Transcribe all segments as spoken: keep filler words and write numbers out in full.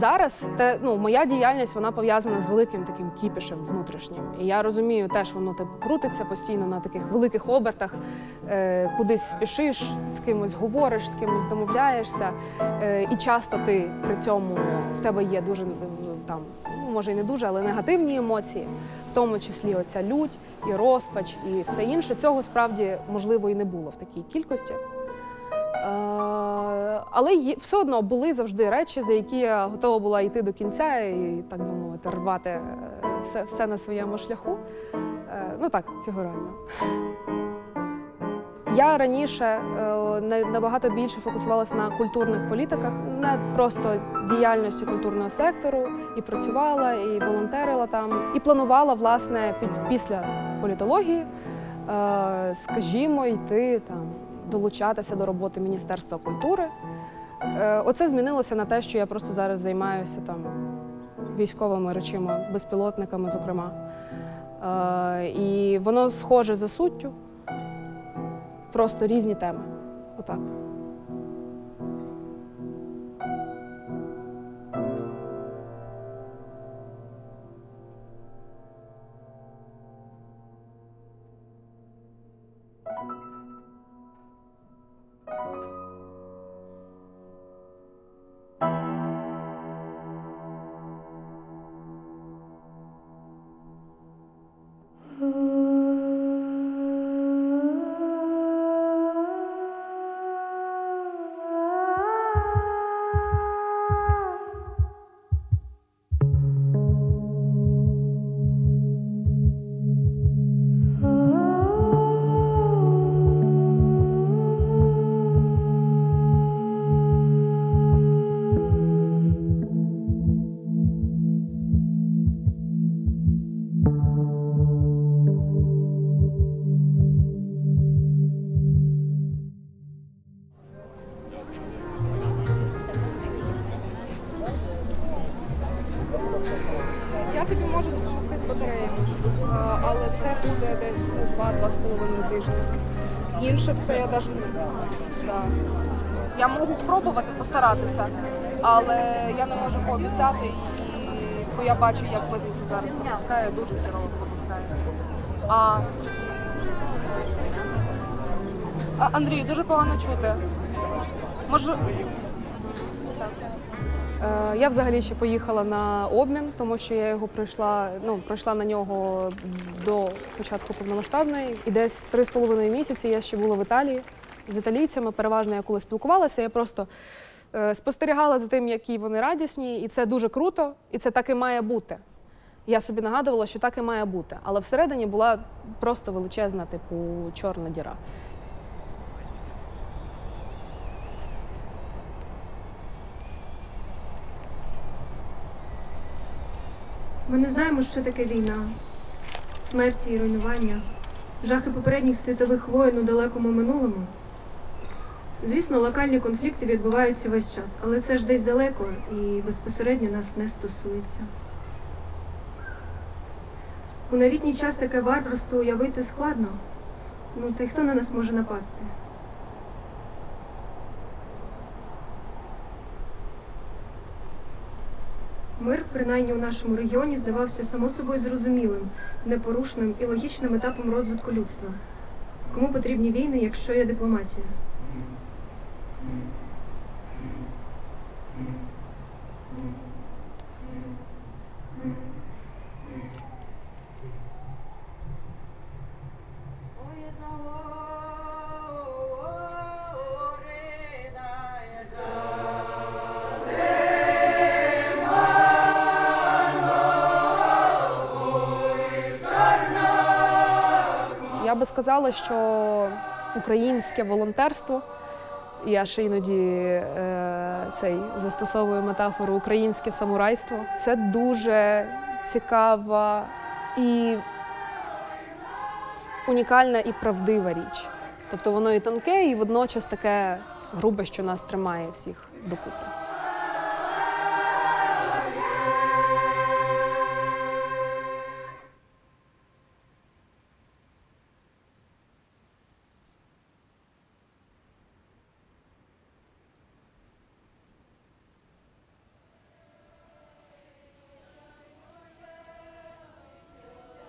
зараз те, ну, моя діяльність, вона пов'язана з великим таким кіпішем внутрішнім. І я розумію, теж воно типу, крутиться постійно на таких великих обертах, е, кудись спішиш, з кимось говориш, з кимось домовляєшся. Е, і часто ти при цьому, в тебе є дуже, там, ну, може і не дуже, але негативні емоції, в тому числі оця лють і розпач і все інше. Цього справді, можливо, і не було в такій кількості. Але є, все одно були завжди речі, за які я готова була йти до кінця і, так би мовити, рвати все, все на своєму шляху. Ну так, фігурально. Я раніше набагато більше фокусувалася на культурних політиках, не просто діяльності культурного сектору, і працювала, і волонтерила там, і планувала, власне, після політології, скажімо, йти там, долучатися до роботи Міністерства культури. Оце змінилося на те, що я просто зараз займаюся там військовими речима, безпілотниками, зокрема. І воно схоже за суттю, просто різні теми. Отак. Я тобі можу допомогти з батареями, але це буде десь два-два з половиною тижні. Інше все я навіть не... Да. Я можу спробувати постаратися, але я не можу пообіцяти, і... бо я бачу, як водиця зараз пропускає, дуже хірово пропускає. А... а Андрію, дуже погано чути. Може... Я взагалі ще поїхала на обмін, тому що я його пройшла, ну, пройшла на нього до початку повномасштабної. І десь три з половиною місяці я ще була в Італії з італійцями. Переважно я коли спілкувалася, я просто е, спостерігала за тим, які вони радісні. І це дуже круто, і це так і має бути. Я собі нагадувала, що так і має бути. Але всередині була просто величезна, типу, чорна діра. Ми не знаємо, що таке війна, смерті і руйнування, жахи попередніх світових воєн у далекому минулому. Звісно, локальні конфлікти відбуваються весь час, але це ж десь далеко і безпосередньо нас не стосується. У новітній час таке варварство уявити складно, ну та й хто на нас може напасти? Мир, принаймні у нашому регіоні, здавався само собою зрозумілим, непорушним і логічним етапом розвитку людства. Кому потрібні війни, якщо є дипломатія? Я би сказала, що українське волонтерство, я ще іноді е, цей, застосовую метафору українське самурайство, це дуже цікава і унікальна і правдива річ. Тобто воно і тонке, і водночас таке грубе, що нас тримає всіх докупи.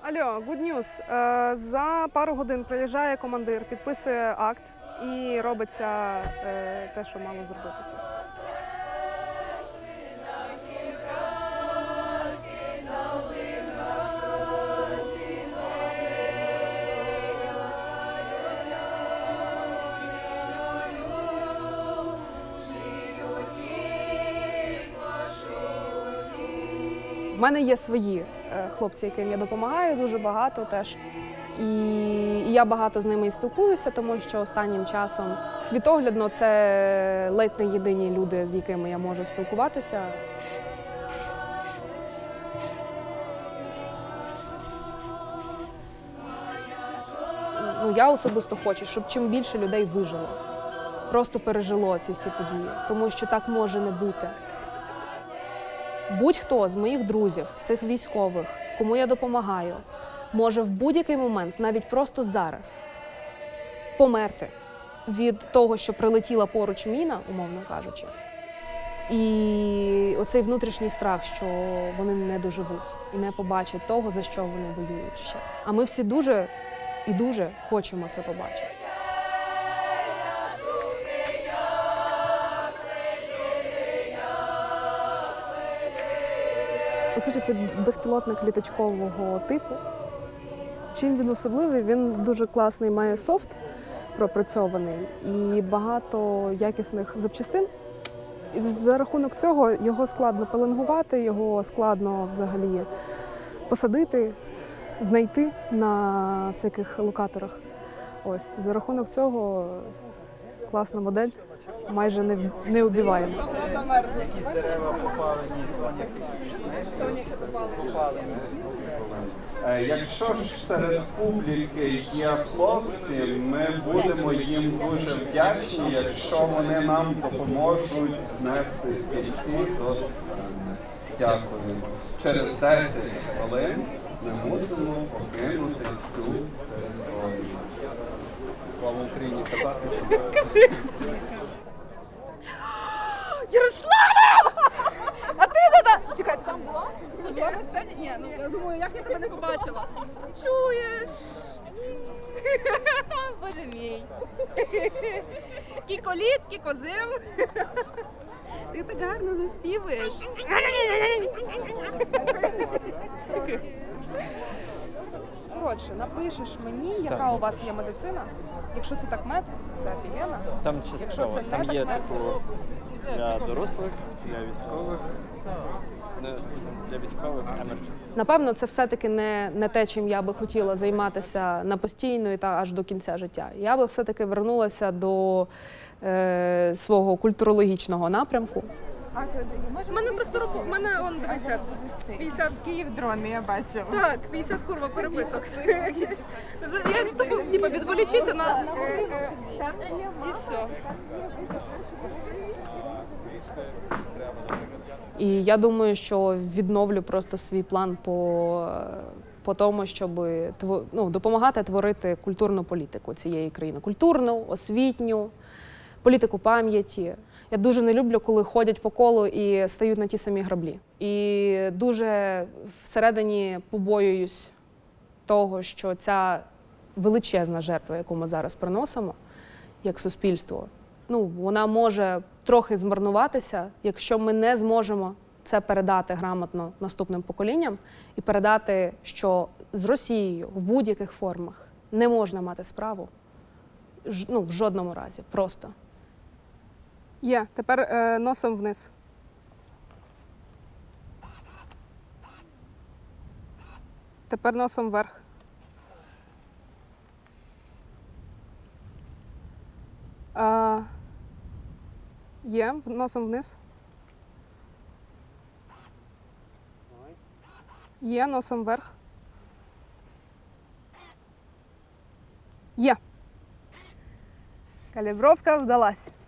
Алло, good news. Е, За пару годин приїжджає командир, підписує акт і робиться е, те, що мало зробитися. В мене є свої е, хлопці, яким я допомагаю, дуже багато теж. І, і я багато з ними і спілкуюся, тому що останнім часом світоглядно це ледь не єдині люди, з якими я можу спілкуватися. Ну, я особисто хочу, щоб чим більше людей вижило, просто пережило ці всі події, тому що так може не бути. Будь-хто з моїх друзів, з цих військових, кому я допомагаю, може в будь-який момент, навіть просто зараз, померти від того, що прилетіла поруч міна, умовно кажучи. І оцей внутрішній страх, що вони не доживуть і не побачать того, за що вони воюють ще. А ми всі дуже і дуже хочемо це побачити. По суті, це безпілотник літачкового типу. Чим він особливий? Він дуже класний, має софт пропрацьований і багато якісних запчастин. І за рахунок цього його складно пеленгувати, його складно взагалі посадити, знайти на всяких локаторах. Ось, за рахунок цього класна модель, майже не, не убиваємо. Якісь дерева попалені, соняхи попалені. Якщо ж серед публіки є хлопці, ми будемо їм дуже вдячні, якщо вони нам допоможуть знести стільці до сцени. Дякую. Через десять хвилин ми мусимо покинути цю територію. Слава Україні! Казати чи Кажи. Ярослава! А ти де? Чекай, ти там була? Була на сцені? Ні, ну я думаю, як я тебе не побачила? Чуєш? Боже мій. Кіколіт, кікозим. Ти так гарно заспівуєш. Коротше, напишеш мені, яка у вас є медицина. Якщо це так мед, це офігенно. Там Якщо частково. це не Там так є мед, типу для дорослих, для військових. Ну, це для військових emergency. Напевно, це все-таки не, не те, чим я би хотіла займатися на постійно і та аж до кінця життя. Я би все-таки вернулася до е, свого культурологічного напрямку. У мене просто робота, у мене, он, дивися, п'ятдесят Київ дрон, я бачила. Так, п'ятдесят курва переписок. Я типу, типу відволічися на, на годину і все. І я думаю, що відновлю просто свій план по, по тому, щоб ну, допомагати творити культурну політику цієї країни. Культурну, освітню, політику пам'яті. Я дуже не люблю, коли ходять по колу і стають на ті самі граблі. І дуже всередині побоююсь того, що ця величезна жертва, яку ми зараз приносимо, як суспільство, ну, вона може трохи змарнуватися, якщо ми не зможемо це передати грамотно наступним поколінням і передати, що з Росією в будь-яких формах не можна мати справу, ну, в жодному разі, просто. Є. Тепер е, носом вниз. Тепер носом вверх. А, є. Носом вниз. Є. Носом вверх. Є. Калібровка вдалась.